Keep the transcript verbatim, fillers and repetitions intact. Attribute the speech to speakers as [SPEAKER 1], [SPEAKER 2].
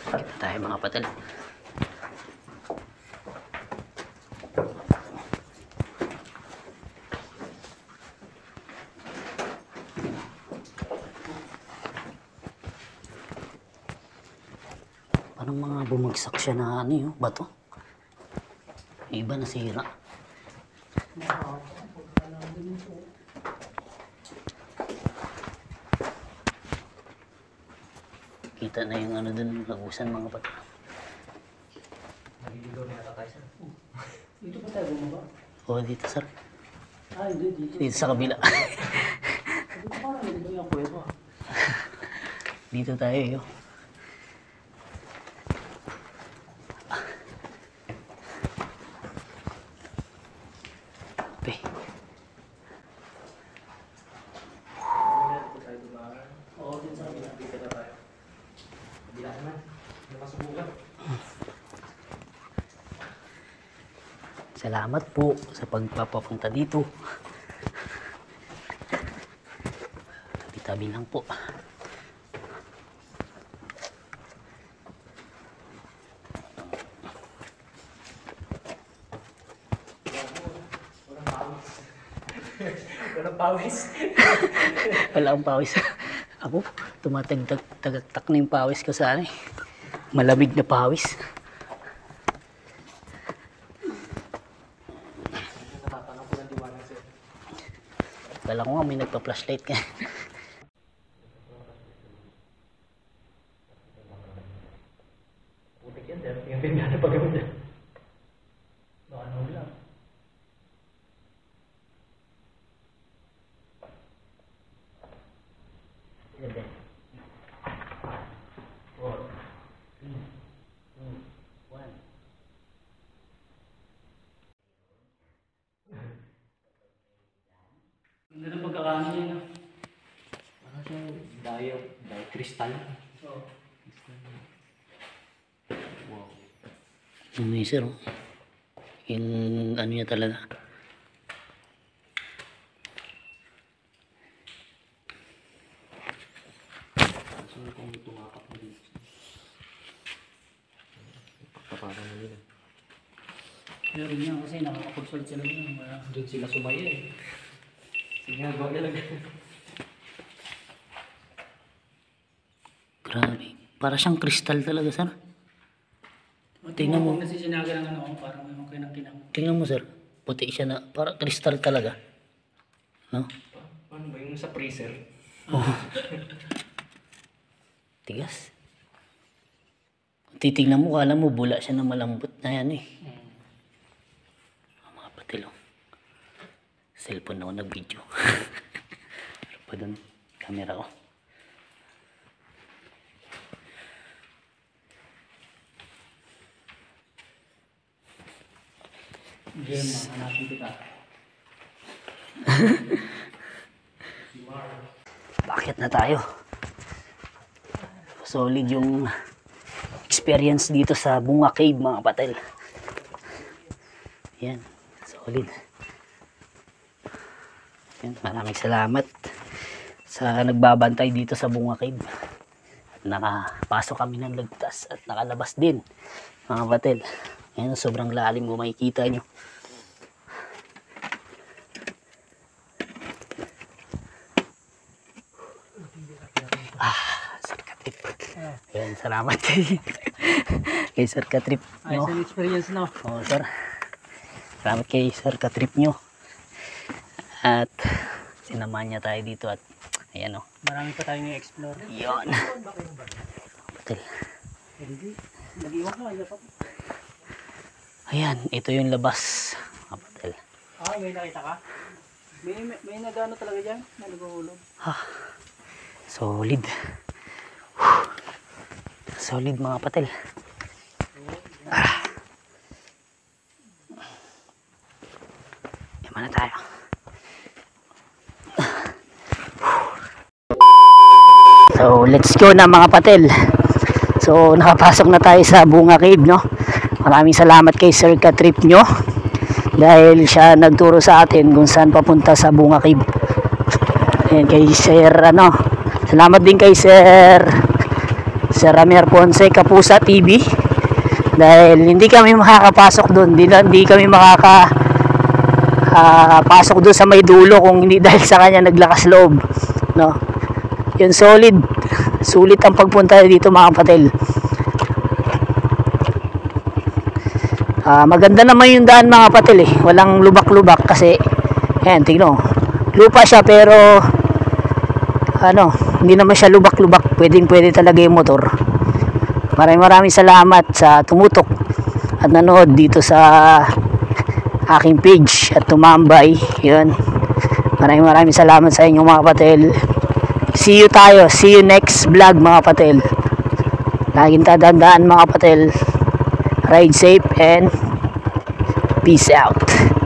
[SPEAKER 1] Kita tayo mga patel. Parang mga bumagsak siya na ano yun, bato. Iba nasira. Kita na yung ano dun, lagusan mga bato.
[SPEAKER 2] Naliligaw na yata tayo, sir.
[SPEAKER 3] Dito pa tayo bumaba?
[SPEAKER 1] Oo, dito sir.
[SPEAKER 3] Ah, hindi, dito.
[SPEAKER 1] Dito sa kabila.
[SPEAKER 3] Dito parang naliligaw yung kuweba.
[SPEAKER 1] Dito tayo yun. Okay.
[SPEAKER 2] Dito tayo dumaan.
[SPEAKER 3] Oo, dito sa kabila.
[SPEAKER 2] Dito na tayo. Kabila naman. Nakasubukan.
[SPEAKER 1] Salamat po sa pagpapapunta dito. Tabi-tabi lang po.
[SPEAKER 2] Walang pawis.
[SPEAKER 1] Wala akong pawis. Ako, tumatagtak na yung pawis ko sa ano eh. Malamig na pawis.
[SPEAKER 2] Natatanong ko ng liwanag, sir.
[SPEAKER 1] Kala ko nga may nagpa-flashlight ka.
[SPEAKER 2] Putik yan, sir. Yung pinagana pag gawin, sir. Baka ano lang. Ganda. Four. Three. Two. One.
[SPEAKER 3] Ganda ng pagkakaano niya, no?
[SPEAKER 2] Ano siya? Dio. Dio. Crystal.
[SPEAKER 3] Oo.
[SPEAKER 2] Wow.
[SPEAKER 1] Yung may sir, oh. Yung ano niya talaga.
[SPEAKER 2] Sino kung tumapak na dito? Pagtapakan na nila.
[SPEAKER 3] Pero rin yan kasi nakakapag-solve sila yun. Wala.
[SPEAKER 2] Doon sila sumaya eh. Sinagawa nila.
[SPEAKER 1] Grabe. Para siyang kristal talaga, sir. Tingnan mo.
[SPEAKER 3] Kung nasisinaga ng ano, parang may mga kinang-kinang.
[SPEAKER 1] Tingnan mo, sir. Puti siya na. Para kristal talaga. No?
[SPEAKER 2] Ano ba yung sa freezer?
[SPEAKER 1] Oh. Tigas. Titingnan mo, kala mo bula siya na malambot na yan eh.
[SPEAKER 3] Hmm.
[SPEAKER 1] Oh, mga patilo. Cellphone ako nag-video. Ano pa doon? Camera ko.
[SPEAKER 3] Gemma, hanapin kita.
[SPEAKER 1] Bakit na tayo? Solid yung experience dito sa Bunga Cave mga patel. Yan, solid. Yan, maraming salamat sa nagbabantay dito sa Bunga Cave. Nakapasok kami ng ligtas at nakalabas din mga patel. Yan, sobrang lalim kung makikita nyo. Ayan, salamat kay, kay Sir Katrip
[SPEAKER 3] Ayos
[SPEAKER 1] nyo.
[SPEAKER 3] ang experience, no?
[SPEAKER 1] Oo, sir. Salamat kay Sir Katrip nyo. At sinamahan niya tayo dito at ayan o.
[SPEAKER 3] Marami pa tayong i-explore.
[SPEAKER 1] Yun. Patil.
[SPEAKER 3] Hindi. Nag-iwan ka, ayaw pa.
[SPEAKER 1] Ayan, ito yung labas. Patil.
[SPEAKER 3] Ah, may nakita ka? May, may, may nagano talaga dyan? Na naghuhulog.
[SPEAKER 1] Ha. Solid. Solid mga patil. Ah. Yaman na tayo. So, let's go na mga patil. So, nakapasok na tayo sa Bunga Cave, no? Maraming salamat kay Sir Katrip nyo dahil siya nagturo sa atin kung saan papunta sa Bunga Cave. Ayan, kay Sir, ano, salamat din kay Sir sa Ramier Ponce Kapusa T V, dahil hindi kami makakapasok doon, hindi, hindi kami makaka uh, pasok doon sa may dulo kung hindi dahil sa kanya naglakas loob, no. Yun, solid sulit ang pagpunta dito mga kapatil. Uh, maganda naman yung daan mga kapatil eh, walang lubak-lubak kasi ayan, tignan, lupa siya pero ano, hindi naman siya lubak-lubak, pwedeng pwede talaga yung motor. Maraming maraming salamat sa tumutok at nanood dito sa aking page at tumambay. Yun, maraming maraming salamat sa inyo mga kapatil. See you tayo, see you next vlog mga kapatil. Laging tadandaan mga kapatil, ride safe and peace out.